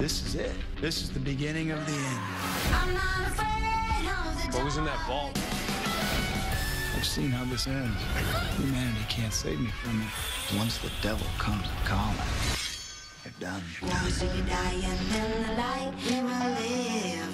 This is it. This is the beginning of the end. I'm not afraid of the What was in that vault? I've seen how this ends. Humanity can't save me from it. Once the devil comes and calling, you're done. Now we see you die and then the light we will live.